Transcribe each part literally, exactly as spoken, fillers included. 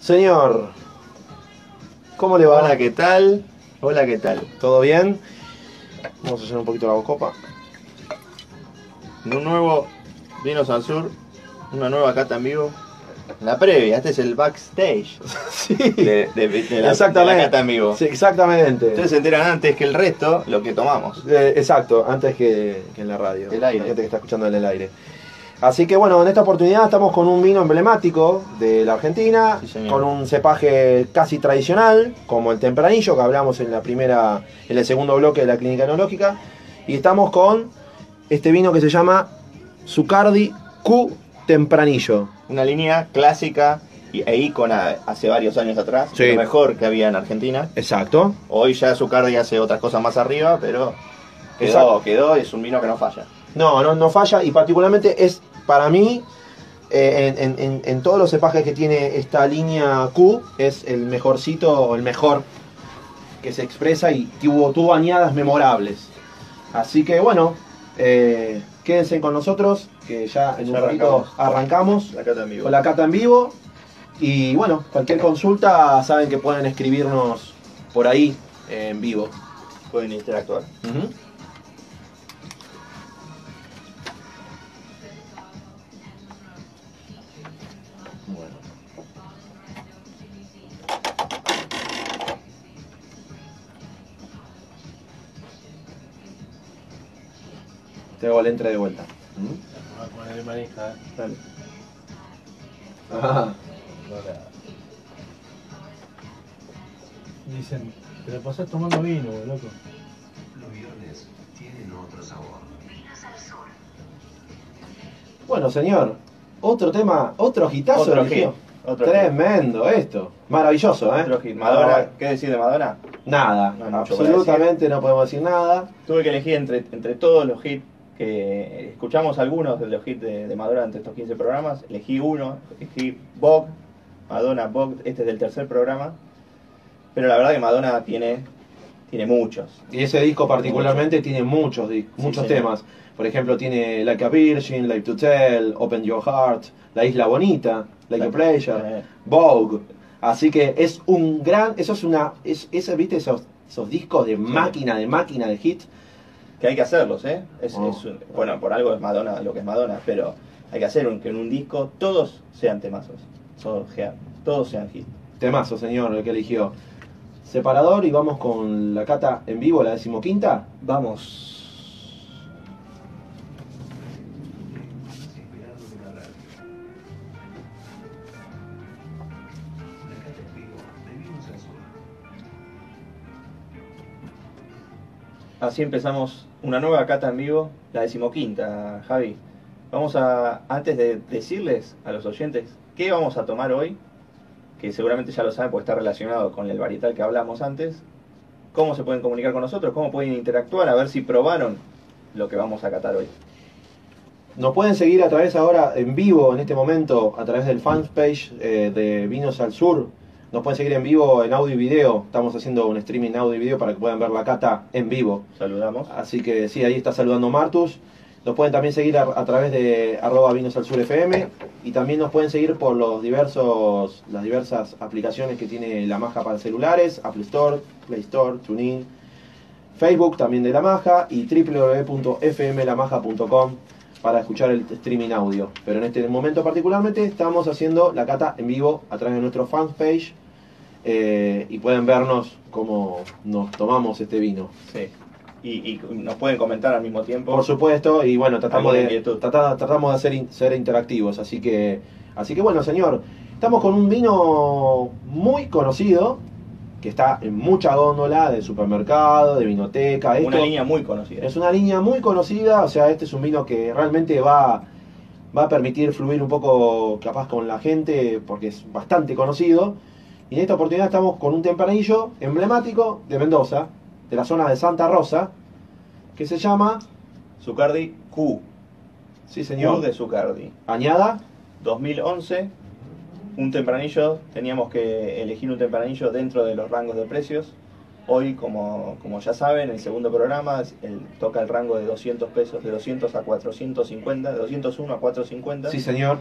Señor, ¿cómo le va? Hola, ¿qué tal? Hola, ¿qué tal? ¿Todo bien? Vamos a hacer un poquito la copa. Un nuevo Vinos al Sur, una nueva cata en vivo. La previa, este es el backstage Sí, de, de, de la, exactamente. de la cata en vivo. Sí, exactamente. Ustedes se enteran antes que el resto lo que tomamos. Eh, exacto, antes que, que en la radio. El aire. La gente que está escuchando en el aire. Así que bueno, en esta oportunidad estamos con un vino emblemático de la Argentina, Sí, señor. con un cepaje casi tradicional, como el Tempranillo, que hablamos en la primera, en el segundo bloque de la clínica enológica. Y estamos con este vino que se llama Zucardi Q Tempranillo. Una línea clásica y- e ícona hace varios años atrás, Sí. lo mejor que había en Argentina. Exacto. Hoy ya Zucardi hace otras cosas más arriba, pero quedó, Exacto. quedó, es un vino que no falla. No, no, no falla, y particularmente es para mí, eh, en, en- en- en todos los cepajes que tiene esta línea Q, es el mejorcito o el mejor que se expresa y tuvo, tuvo añadas memorables. Así que bueno, eh, quédense con nosotros, que ya en Ya un ratito arrancamos. arrancamos La cata en vivo. con la cata en vivo. Y bueno, cualquier consulta saben que pueden escribirnos por ahí eh, en vivo. Pueden interactuar. Ujú. Bueno. Te hago el entre de vuelta. ¿Mm? Vamos a ponerle manija, ¿eh? Dale. Ajá. Ahora. Dicen, te lo pasás tomando vino, loco. Los viernes tienen otro sabor. Bueno, señor, otro tema, otro hitazo. Otro eligió. hit, otro hit. Tremendo esto. Maravilloso, ¿eh? Otro hit. Madonna, ¿qué decir de Madonna? Nada, No hay mucho para absolutamente no podemos decir nada. Tuve que elegir entre, entre todos los hits que escuchamos, algunos de los hits de, de Madonna entre estos quince programas. Elegí uno, elegí Vogue, Madonna Vogue, este es del tercer programa. Pero la verdad que Madonna tiene, tiene muchos. Y ese disco particularmente tiene muchos, di- Sí, muchos señor. temas. Por ejemplo, tiene Like a Virgin, Life to Tell, Open Your Heart, La Isla Bonita, Like a Like- Pleasure, eh. Vogue. Así que es un gran, eso es una, es, ese, ¿viste? Esos, esos discos de máquina, de máquina de hit. Que hay que hacerlos, ¿eh? Es, Oh. es un- bueno, por algo es Madonna lo que es Madonna, pero hay que hacer un, que en un disco todos sean temazos. Todos sean, todos sean hits. Temazo, señor, el que eligió. Separador y vamos con la cata en vivo, la decimoquinta. Vamos. Esperando de una radio. La cata en vivo de Vinos al Sur. Así empezamos una nueva cata en vivo, la decimoquinta, Javi. Vamos a, antes de decirles a los oyentes qué vamos a tomar hoy, que seguramente ya lo saben porque está relacionado con el varietal que hablamos antes, cómo se pueden comunicar con nosotros, cómo pueden interactuar, a ver si probaron lo que vamos a catar hoy. Nos pueden seguir a través ahora en vivo, en este momento, a través del fanpage eh, de Vinos al Sur. Nos pueden seguir en vivo en audio y video. Estamos haciendo un streaming audio y video para que puedan ver la cata en vivo. Saludamos. Así que sí, ahí está saludando Martus. Nos pueden también seguir a, a través de arroba Vinos al Sur F M. Y también nos pueden seguir por los diversos, las diversas aplicaciones que tiene La Maja para celulares, Apple Store, Play Store, TuneIn, Facebook también de La Maja y w w w punto f m la maja punto com para escuchar el streaming audio. Pero en este momento particularmente estamos haciendo la cata en vivo a través de nuestro fanpage eh, y pueden vernos cómo nos tomamos este vino. Sí. Y, y nos pueden comentar al mismo tiempo. Por supuesto, y bueno, tratamos Alguna de, inquietud. trata- tratamos de ser, in- ser interactivos, así que, así que bueno, señor, estamos con un vino muy conocido, que está en mucha góndola de supermercado, de vinoteca. Una Esto línea muy conocida. es una línea muy conocida, o sea, este es un vino que realmente va, va a permitir fluir un poco capaz con la gente, porque es bastante conocido. Y en esta oportunidad estamos con un tempranillo emblemático de Mendoza, de la zona de Santa Rosa, que se llama, Zucardi Q. sí Q señor, de Zucardi. añada, dos mil once, un tempranillo, teníamos que elegir un tempranillo dentro de los rangos de precios. Hoy, como, como ya saben, el segundo programa el, toca el rango de doscientos pesos, de doscientos a cuatrocientos cincuenta, de doscientos uno a cuatrocientos cincuenta. sí señor,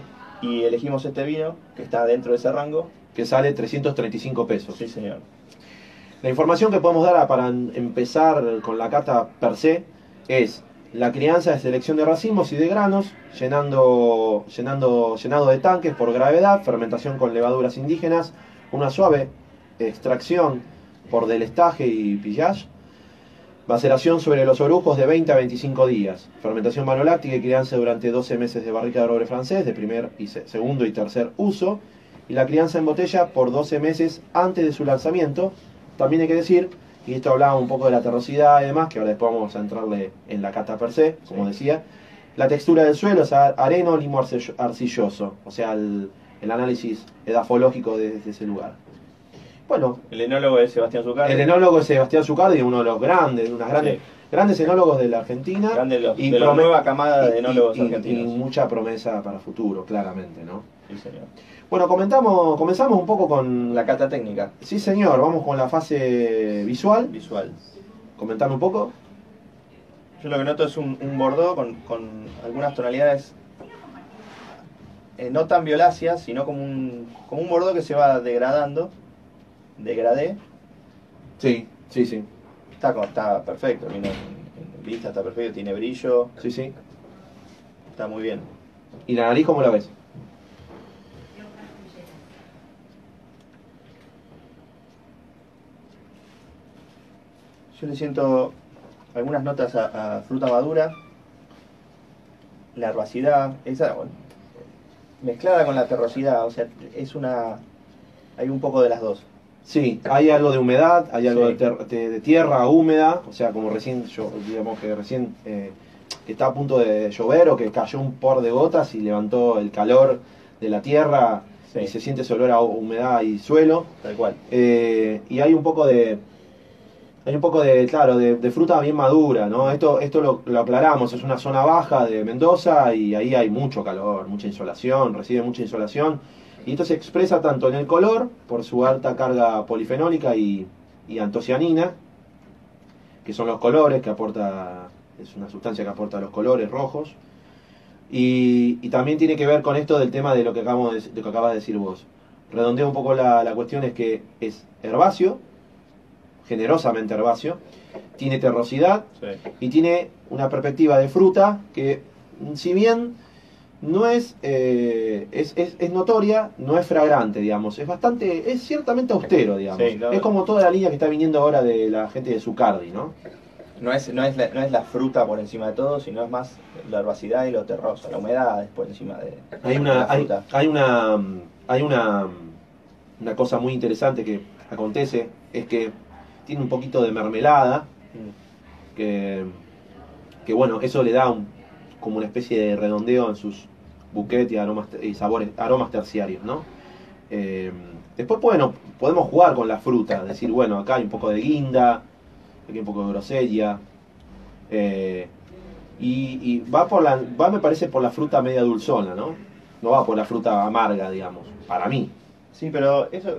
Y elegimos este vino, que está dentro de ese rango. Que sale trescientos treinta y cinco pesos. Sí, señor. La información que podemos dar para empezar con la cata per se es la crianza de selección de racimos y de granos, llenando, llenando, llenado de tanques por gravedad, fermentación con levaduras indígenas, una suave extracción por delestaje y pillage, maceración sobre los orujos de veinte a veinticinco días, fermentación maloláctica y crianza durante doce meses de barrica de roble francés de primer y se, segundo y tercer uso, y la crianza en botella por doce meses antes de su lanzamiento. También hay que decir, y esto hablaba un poco de la terrosidad y demás, que ahora después vamos a entrarle en la cata per se, como Sí. decía, la textura del suelo es areno limo arcilloso, o sea, el, el análisis edafológico de, de ese lugar. Bueno, El enólogo es Sebastián Zucardi. el enólogo es Sebastián Zucardi, uno de los grandes, unas grandes, Sí. grandes enólogos de la Argentina. Grande de los- y de la prome- nueva camada de y- enólogos y- argentinos. Y mucha promesa para futuro, claramente, ¿no? Sí, señor. Bueno, comentamos, comenzamos un poco con La cata técnica, Sí, señor, vamos con la fase visual. visual. Comentame un poco. Yo lo que noto es un, un bordó con, con algunas tonalidades eh, no tan violáceas, sino como un, como un bordó que se va degradando. Degradé. Sí, sí, sí. Está, como- está perfecto, vino en, en vista, está perfecto, tiene brillo, Sí, sí. está muy bien. ¿Y la nariz cómo la ves? Yo le siento algunas notas a, a fruta madura, la herbacidad, esa, bueno, mezclada con la terrosidad, o sea, es una... hay un poco de las dos. Sí, hay algo de humedad, hay algo Sí. de, ter- de- de tierra húmeda, o sea, como recién, yo, digamos que recién eh, que está a punto de llover o que cayó un por de gotas y levantó el calor de la tierra Sí. y se siente ese olor a humedad y suelo. Tal cual. Eh, y hay un poco de hay un poco de claro de, de fruta bien madura, ¿no? Esto esto lo, lo aclaramos, es una zona baja de Mendoza y ahí hay mucho calor, mucha insolación, recibe mucha insolación y esto se expresa tanto en el color por su alta carga polifenólica y, y antocianina, que son los colores que aporta, es una sustancia que aporta los colores rojos. Y, y también tiene que ver con esto del tema de lo que acabamos de, de lo que acabas de decir vos. Redondeo un poco la, la cuestión, es que es herbáceo, generosamente herbáceo, tiene terrosidad Sí. y tiene una perspectiva de fruta que, si bien no es, eh, es, es, es notoria, no es fragrante, digamos, es bastante, es ciertamente austero, digamos. Sí, no- Es como toda la línea que está viniendo ahora de la gente de Zucardi, ¿no? No es, no, es la, no es la fruta por encima de todo, sino es más la herbacidad y lo terroso, la humedad es por encima de, Hay de una, la hay, fruta. hay una, hay una, una cosa muy interesante que acontece, es que tiene un poquito de mermelada, Mm. que, que bueno, eso le da un, como una especie de redondeo en sus buquetes y aromas y sabores, aromas terciarios, ¿no? Eh, después, bueno, podemos jugar con la fruta, decir, bueno, acá hay un poco de guinda, aquí hay un poco de grosella, eh, y, y va por la, va me parece por la fruta media dulzona, ¿no? No va por la fruta amarga, digamos, para mí. Sí, pero eso,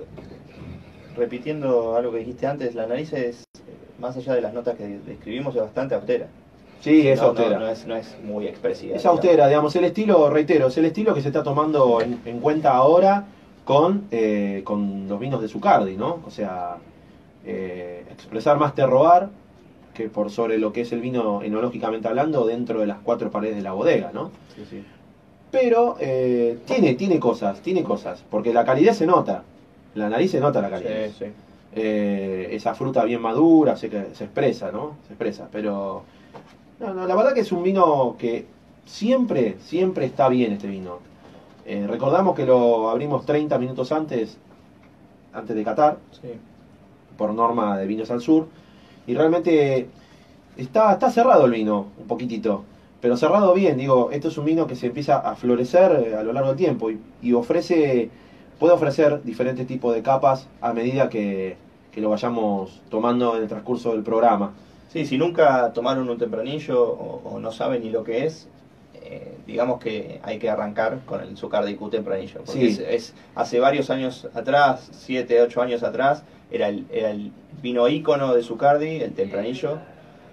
repitiendo algo que dijiste antes, la nariz es, más allá de las notas que describimos, es bastante austera. Sí, es No, no, austera. No, es, no es muy expresiva. Es digamos. austera, digamos, el estilo, reitero, es el estilo que se está tomando en, en cuenta ahora con, eh, con los vinos de Zucardi, ¿no? O sea, eh, expresar más terroir que por sobre lo que es el vino enológicamente hablando dentro de las cuatro paredes de la bodega, ¿no? Sí, sí. Pero eh, tiene, tiene cosas, tiene cosas, porque la calidez se nota, la nariz se nota la calidez. Sí, sí. Eh, esa fruta bien madura, sé que se expresa, ¿no? Se expresa, pero no, no, la verdad que es un vino que siempre, siempre está bien este vino. Eh, recordamos que lo abrimos treinta minutos antes, antes de catar, Sí. por norma de Vinos al Sur, y realmente está, está cerrado el vino, un poquitito, pero cerrado bien, digo, esto es un vino que se empieza a florecer eh, a lo largo del tiempo y, y ofrece, puede ofrecer diferentes tipos de capas a medida que, que lo vayamos tomando en el transcurso del programa. Sí, si nunca tomaron un tempranillo o, o no saben ni lo que es, eh, digamos que hay que arrancar con el Zucardi Q tempranillo. Porque Sí. es, es- hace varios años atrás, siete, ocho años atrás, era el, era el vino ícono de Zucardi, el tempranillo.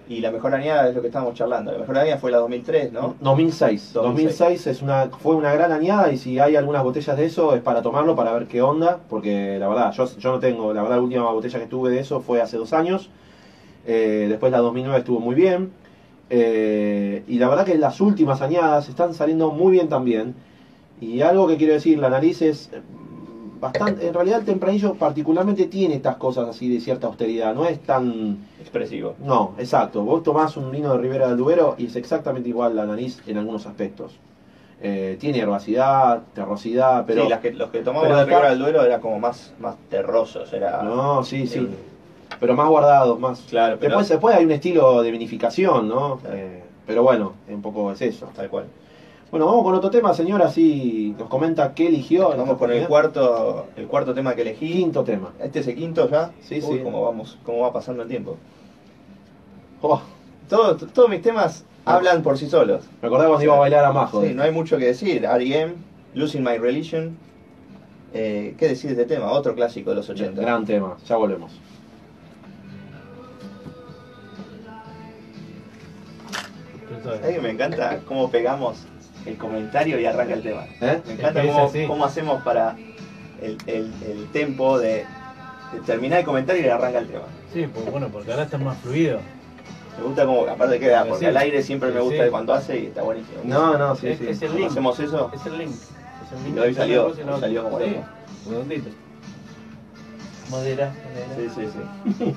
Y la mejor añada es lo que estábamos charlando. La mejor añada fue la dos mil tres, ¿no? dos mil seis. dos mil seis. dos mil seis es una, fue una gran añada y si hay algunas botellas de eso es para tomarlo, para ver qué onda, porque la verdad, yo, yo no tengo, la verdad la última botella que tuve de eso fue hace dos años, eh, después la dos mil nueve estuvo muy bien, eh, y la verdad que las últimas añadas están saliendo muy bien también, y algo que quiero decir, la nariz es bastante, en realidad el tempranillo particularmente tiene estas cosas así de cierta austeridad, no es tan... Expresivo. No, exacto. Vos tomás un vino de Ribera del Duero y es exactamente igual la nariz en algunos aspectos. Eh, tiene herbacidad, terrosidad, pero... Sí, las que, los que tomamos pero de acá- Ribera del Duero eran como más, más terrosos, era... No, sí, sí. el- Pero más guardados, más... Claro, pero... Después, después hay un estilo de vinificación, ¿no? Claro. Eh, pero bueno, un poco es eso. Tal cual. Bueno, vamos con otro tema, señora, así nos comenta qué eligió. en Vamos esta con el oportunidad. cuarto, el cuarto tema que elegí. Quinto tema. ¿Este es el quinto ya? Sí, Uy, sí. ¿Cómo vamos? ¿Cómo va pasando el tiempo? Oh, Todo, todos mis temas hablan por sí solos. me acordaba cuando iba a bailar a Majo. Sí, no hay mucho que decir. R E M, Losing My Religion. Eh, ¿Qué decir de este tema? Otro clásico de los ochenta. Gran tema, ya volvemos. ¿Sabes que me encanta cómo pegamos el comentario y arranca el tema? ¿Eh? Me encanta Es que es cómo, así. cómo hacemos para el, el, el tempo de, de terminar el comentario y arranca el tema. Sí, pues bueno, porque ahora está más fluido. Me gusta como, aparte queda, porque Sí. al aire siempre me Sí, gusta sí. cuando hace y está buenísimo. No, no, sí, es, sí. es el Cuando link. hacemos eso, Es el link. Es el link. Y hoy salió, Una cosa y la otra. salió como Sí, loco. redondito. Madera, madera. sí, sí, sí.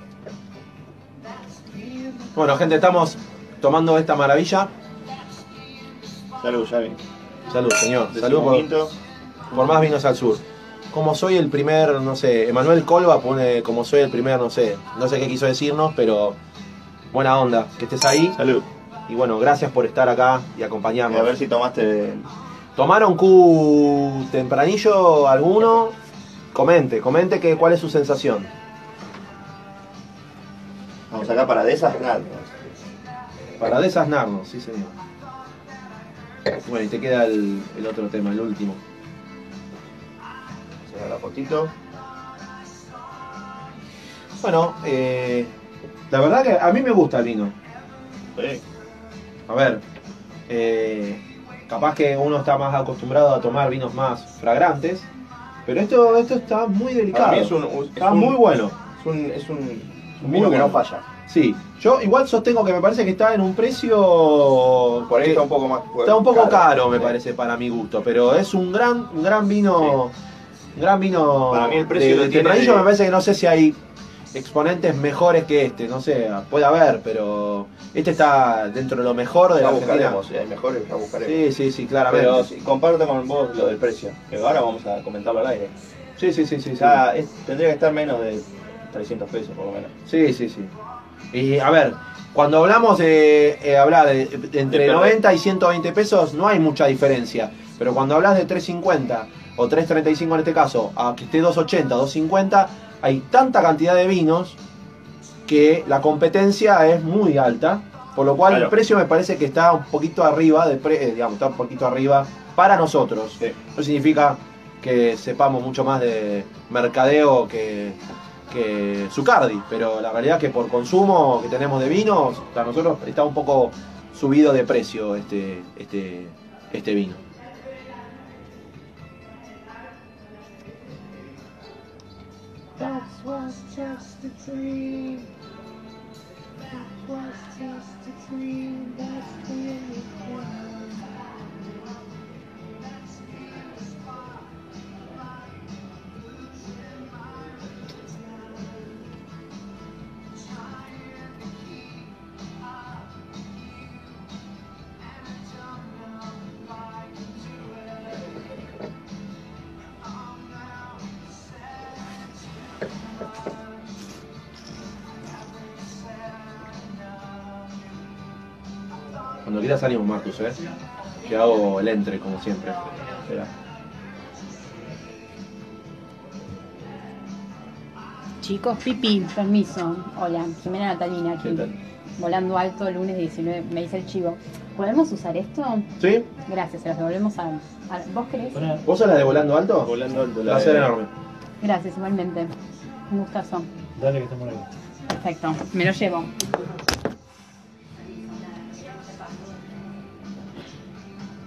Bueno, gente, estamos tomando esta maravilla. Salud, Javi. Salud, señor. Salud por, Decimoquinto. por más vinos al sur. Como soy el primer, no sé, Emanuel Colba pone como soy el primer, no sé, no sé qué quiso decirnos, pero buena onda que estés ahí. Salud. Y bueno, gracias por estar acá y Y acompañarnos. a ver si tomaste. ¿Tomaron Q tempranillo alguno? Comente, comente que, cuál es su sensación. Vamos acá para desasnar. Para desasnarnos, sí señor. Bueno, y te queda el, el otro tema, el último. Se da la fotito. Bueno, eh, la verdad que a mí me gusta el vino. Sí. A ver, eh, capaz que uno está más acostumbrado a tomar vinos más fragrantes, pero esto, esto está muy delicado. Para mí es un, un- es está un- muy bueno. Es un, es un, un Muy vino que no bueno. falla. Sí, yo igual sostengo que me parece que está en un precio... Por ahí que está un poco más. está un poco caro, me Sí. parece, para mi gusto, pero es un gran, un gran vino... Un gran vino Para mí el precio de, lo de tiene tempranillo. de- Me parece que no sé si hay exponentes mejores que este, no sé, puede haber, pero este está dentro de lo mejor de Ya la Argentina. buscaremos, si hay mejores, ya buscaremos. Sí, sí, sí, claramente. Pero sí, comparto con vos lo del precio, que ahora vamos a comentarlo al aire. Sí, sí, sí, sí. sí. Ya es- tendría que estar menos de trescientos pesos por lo menos. Sí, sí, sí. Y a ver, cuando hablamos de eh, hablar de, de entre De noventa y ciento veinte pesos, no hay mucha diferencia. Pero cuando hablas de trescientos cincuenta o trescientos treinta y cinco en este caso, a que esté doscientos ochenta, doscientos cincuenta, hay tanta cantidad de vinos que la competencia es muy alta. Por lo cual Claro. el precio me parece que está un poquito arriba, de pre- eh, digamos, está un poquito arriba para nosotros. Sí. No significa que sepamos mucho más de mercadeo que, que Zucardi, pero la realidad es que por consumo que tenemos de vinos, para nosotros está un poco subido de precio este, este, este vino. That was just a dream. That was just a dream. That's the only thing. Cuando quieras salimos, Marcus, ¿eh? Que hago el entre, como siempre. Espera. Chicos, Pipi, permiso. Hola, Jimena Natalina aquí. ¿Qué tal? Volando alto, lunes diecinueve, me dice el chivo. ¿Podemos usar esto? ¿Sí? Gracias, se los devolvemos a... a- ¿Vos querés? Pará, ¿Vos sos la de Volando Alto? Volando alto, la Placer de- enorme. Gracias, igualmente. Un gustazo. dale que estamos ahí. Perfecto, me lo llevo.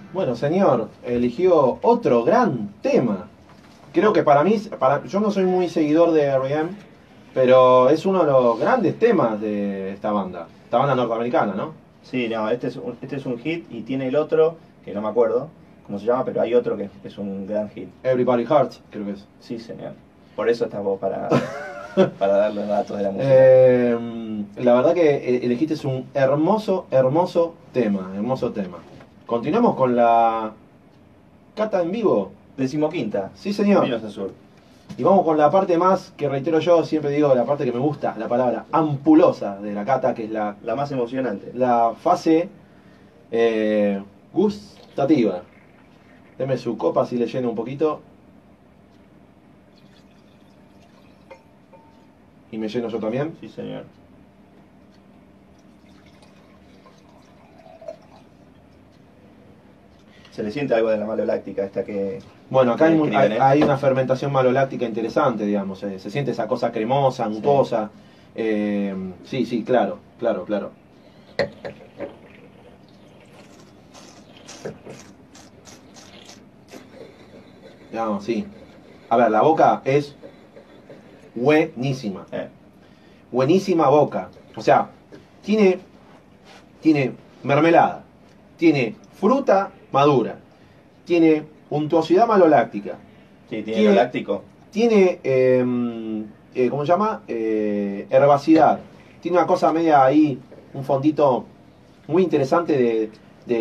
Bueno, señor, eligió otro gran tema. Creo que para mí, para, yo no soy muy seguidor de R E M, pero es uno de los grandes temas de esta banda. Esta banda norteamericana, ¿no? Sí, no, este es, un, este es un hit y tiene el otro, que no me acuerdo cómo se llama, pero hay otro que es un gran hit. Everybody Hurts, creo que es. Sí, señor. Por eso estamos para, para dar los datos de la música. Eh, la verdad que elegiste es un hermoso, hermoso tema, hermoso tema. Continuamos con la cata en vivo. Decimoquinta. Sí, señor. Vinos Azul. Y vamos con la parte más, que reitero yo, siempre digo, la parte que me gusta, la palabra ampulosa de la cata, que es la, La más emocionante. la fase eh, gustativa. Deme su copa si le lleno un poquito. Y me lleno yo también. Sí, señor. Se le siente algo de la maloláctica esta que... Bueno, acá hay, que mu- escriben, hay, ¿eh? hay una fermentación maloláctica interesante, digamos. eh, se siente esa cosa cremosa, untuosa. Eh, sí, sí, claro, claro, claro. No, sí. A ver, la boca es buenísima. Eh, Buenísima boca. O sea, tiene, tiene mermelada, tiene fruta madura, tiene untuosidad maloláctica, sí, tiene Tiene- lo láctico. tiene, eh, eh, ¿cómo se llama? Eh, herbacidad. Tiene una cosa media ahí, un fondito muy interesante de...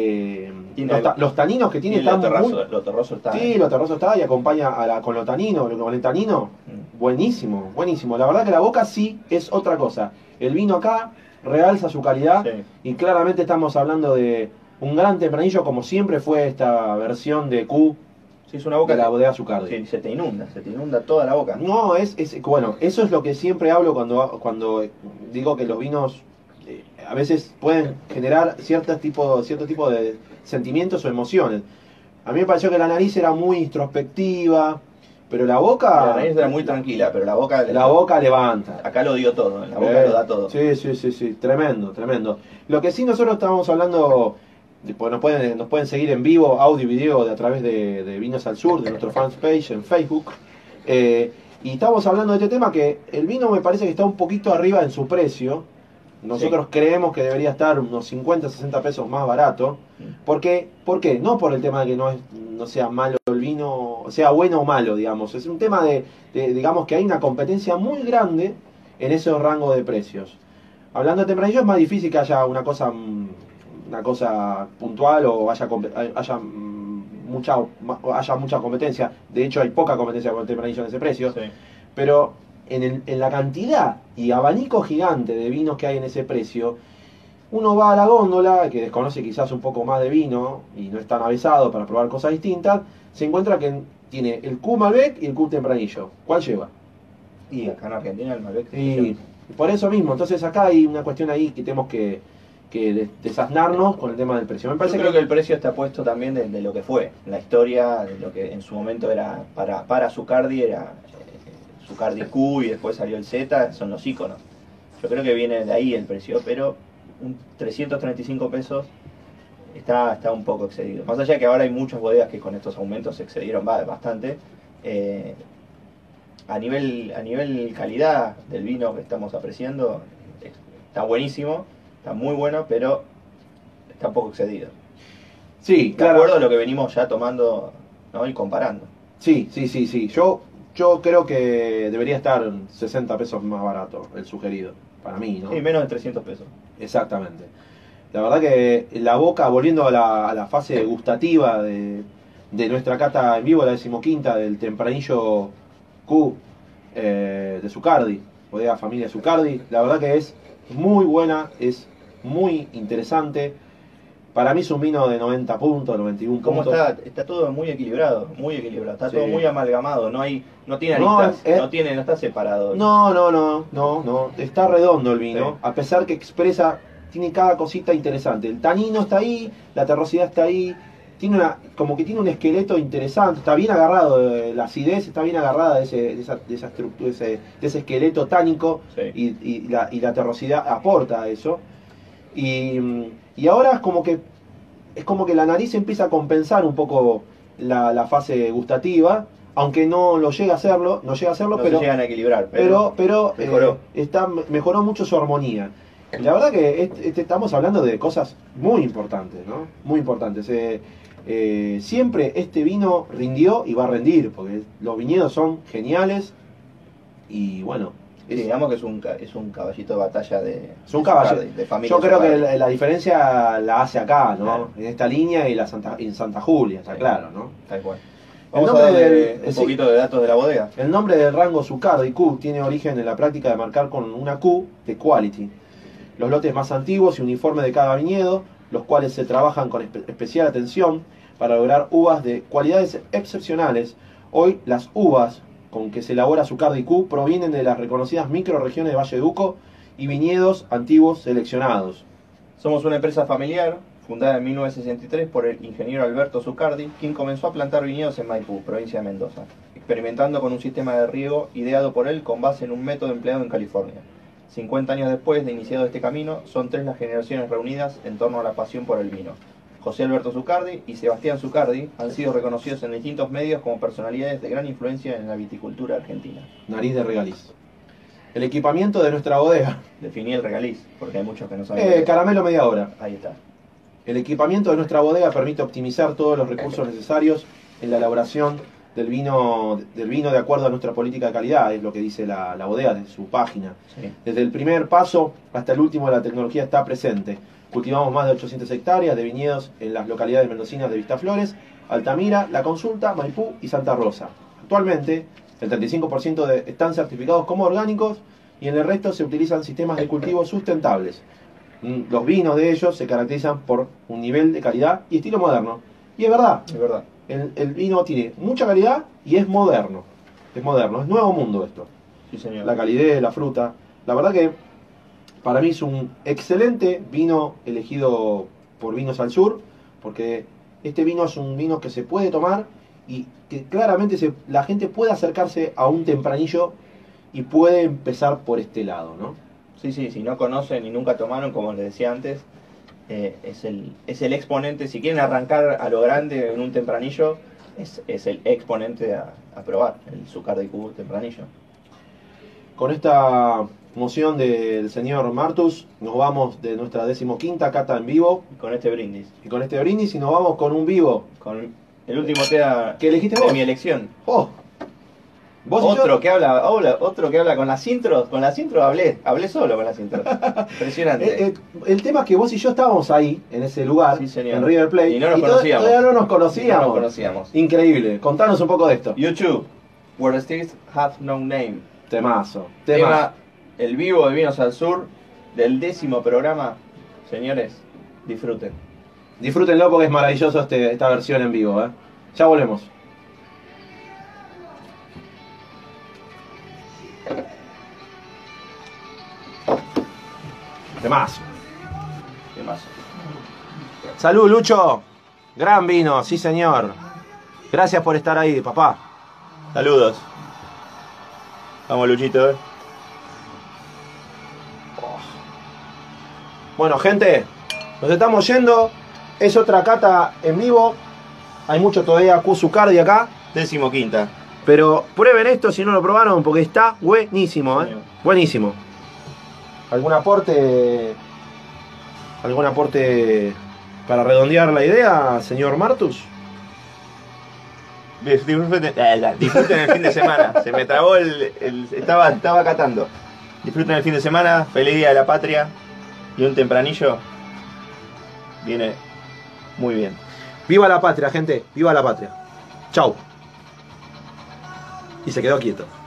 de Tiene los, ta- algo- los taninos que tiene Tiene lo están terroso, muy... lo terroso está. Sí, eh. lo terroso está y acompaña a la, con lo tanino, con el tanino. Mm. Buenísimo, buenísimo. La verdad que la boca sí es otra cosa. El vino acá realza su calidad Sí. y claramente estamos hablando de un gran tempranillo como siempre fue esta versión de Q Sí, es una boca de la que- bodega Zucardi. sí, se te inunda, se te inunda toda la boca. No, es, es bueno, eso es lo que siempre hablo cuando, cuando digo que los vinos eh, a veces pueden generar ciertos tipo, cierto tipo de sentimientos o emociones. A mí me pareció que la nariz era muy introspectiva, pero la boca... La nariz era muy tranquila, pero la boca... La boca levanta. Acá lo dio todo, la boca Eh, lo da todo. Sí, sí, sí, sí, tremendo, tremendo. Lo que sí nosotros estábamos hablando, de- pues nos pueden, nos pueden seguir en vivo, audio y video de, a través de, de Vinos al Sur, de nuestro fanpage en Facebook. Eh, y estábamos hablando de este tema que el vino me parece que está un poquito arriba en su precio. Nosotros creemos que debería estar unos cincuenta, sesenta pesos más barato. Porque, ¿por qué? No por el tema de que no, es, no sea malo el vino, sea bueno o malo, digamos. Es un tema de, de, digamos, que hay una competencia muy grande en ese rango de precios. Hablando de tempranillo es más difícil que haya una cosa mm, una cosa puntual o haya, compe- haya, mm, mucha, ma- haya mucha competencia. De hecho hay poca competencia con el tempranillo en ese precio. Sí. Pero en, el- en la cantidad y abanico gigante de vinos que hay en ese precio, uno va a la góndola, que desconoce quizás un poco más de vino y no es tan avesado para probar cosas distintas, se encuentra que tiene el Q Malbec y el Q Tempranillo. ¿Cuál lleva? Y acá en Argentina el Malbec. Y por eso mismo, entonces acá hay una cuestión ahí que tenemos que, que des- desasnarnos con el tema del precio. Me Yo parece creo que, que el precio está puesto también de, de lo que fue, la historia, de lo que en su momento era para, para Zucardi, era eh, Zucardi Q y después salió el Z, son los iconos. Yo creo que viene de ahí el precio, pero un trescientos treinta y cinco pesos está, está un poco excedido. Más allá de que ahora hay muchas bodegas que con estos aumentos se excedieron ba- bastante. eh, a nivel a nivel calidad del vino que estamos apreciando, eh, está buenísimo, está muy bueno, pero está un poco excedido. sí, De claro. acuerdo a lo que venimos ya tomando, ¿no? Y comparando. Sí, sí, sí, sí. Yo, yo creo que debería estar sesenta pesos más barato el sugerido, para mí, ¿no? Sí, menos de trescientos pesos. Exactamente. La verdad que la boca, volviendo a la, a la fase gustativa de, de nuestra cata en vivo, la decimoquinta del tempranillo Q eh, de Zucardi, bodega familia Zucardi, la verdad que es muy buena, es muy interesante. Para mí es un vino de noventa puntos, noventa y uno ¿Cómo puntos. está? Está todo muy equilibrado, muy equilibrado. Está Sí. todo muy amalgamado, no hay, no tiene No, aristas, es- no tiene, no está separado. No, no, no, no, no. Está redondo el vino, Sí. a pesar que expresa, tiene cada cosita interesante. El tanino está ahí, la terrosidad está ahí, tiene una, como que tiene un esqueleto interesante, está bien agarrado, eh, la acidez está bien agarrada de, ese, de, esa, de esa estructura, de ese, de ese esqueleto tánico Sí. y, y la, y la terrosidad aporta a eso. Y, mm, y ahora es como que es como que la nariz empieza a compensar un poco la, la fase gustativa, aunque no lo llega a hacerlo, no llega a hacerlo, No pero se llegan a equilibrar, pero, pero, pero, mejoró. eh, está, mejoró mucho su armonía. Y la verdad que este, este- estamos hablando de cosas muy importantes, ¿no? Muy importantes. Eh, eh, siempre este vino rindió y va a rendir, porque los viñedos son geniales y bueno, Sí, es- digamos que es un, ca- es un caballito de batalla de, es un de caballo. Zucardi, de familia Yo creo que Zucardi. la, la diferencia la hace acá, ¿no? Claro. En esta línea y la Santa, en Santa Julia, está Sí. claro, ¿no? Tal cual. El Vamos a nombre darle del- un sí. poquito de datos de la bodega. El nombre del rango Zucardi Q tiene origen en la práctica de marcar con una Q de quality los lotes más antiguos y uniformes de cada viñedo, los cuales se trabajan con espe- especial atención para lograr uvas de cualidades excepcionales. Hoy las uvas con que se elabora Zucardi Q provienen de las reconocidas microrregiones de Valle de Uco y viñedos antiguos seleccionados. Somos una empresa familiar fundada en mil novecientos sesenta y tres por el ingeniero Alberto Zucardi, quien comenzó a plantar viñedos en Maipú, provincia de Mendoza, experimentando con un sistema de riego ideado por él con base en un método empleado en California. cincuenta años después de iniciado este camino, son tres las generaciones reunidas en torno a la pasión por el vino. José Alberto Zucardi y Sebastián Zucardi han sido reconocidos en distintos medios como personalidades de gran influencia en la viticultura argentina. Nariz de regaliz. El equipamiento de nuestra bodega. Definí el regaliz, porque hay muchos que no saben. Eh, lo que es. caramelo media hora. Ahí está. El equipamiento de nuestra bodega permite optimizar todos los recursos necesarios en la elaboración del vino, del vino de acuerdo a nuestra política de calidad, es lo que dice la, la bodega de su página. Sí. Desde el primer paso hasta el último la tecnología está presente. Cultivamos más de ochocientas hectáreas de viñedos en las localidades mendocinas de Vistaflores, Altamira, La Consulta, Maipú y Santa Rosa. Actualmente, el treinta y cinco por ciento de, están certificados como orgánicos y en el resto se utilizan sistemas de cultivo sustentables. Mm, Los vinos de ellos se caracterizan por un nivel de calidad y estilo moderno. Y es verdad, Es verdad. el, el vino tiene mucha calidad y es moderno. Es moderno, es nuevo mundo esto. Sí, señor. La calidez, la fruta. La verdad que para mí es un excelente vino elegido por Vinos al Sur, porque este vino es un vino que se puede tomar y que claramente se, la gente puede acercarse a un tempranillo y puede empezar por este lado, ¿no? Sí, sí, si no conocen y nunca tomaron, como les decía antes, eh, es, el, es el exponente. Si quieren arrancar a lo grande en un tempranillo, es, es el exponente a, a probar, el Zucardi Q tempranillo. Con esta moción del señor Martus, nos vamos de nuestra decimoquinta cata en vivo Y con este brindis, y con este brindis y nos vamos con un vivo. con el último tema ¿Qué elegiste de vos? mi elección. ¡Oh! ¿Vos y yo? Otro que habla, hola, otro que habla con las intros, con las intros hablé, hablé solo con las intros. Impresionante. Eh, eh, el tema es que vos y yo estábamos ahí, en ese lugar, Sí, señor. en River Plate, Y no nos to- conocíamos. todavía no nos Y no conocíamos. nos conocíamos. Increíble. Contanos un poco de esto. YouTube, Where the Streets Have No Name. Temazo. Tema Temazo. El vivo de Vinos al Sur del décimo programa. Señores, disfruten. Disfrútenlo porque es maravilloso este, esta versión en vivo. ¿eh? Ya volvemos. Temazo. ¿Qué más? Salud, Lucho. Gran vino, sí señor. Gracias por estar ahí, papá. Saludos. Vamos, Luchito. ¿eh? Bueno, gente, nos estamos yendo. Es otra cata en vivo. Hay mucho todavía Q Zucardi acá. Décimo quinta. Pero prueben esto si no lo probaron porque está buenísimo, ¿eh? Señor. Buenísimo. ¿Algún aporte? ¿Algún aporte para redondear la idea, señor Martus? Disfruten, eh, disfruten el fin de semana. Se me trabó el, el- estaba, estaba catando. Disfruten el fin de semana. Feliz Día de la Patria. Y un tempranillo viene muy bien. Viva la patria, gente. Viva la patria. Chau. Y se quedó quieto.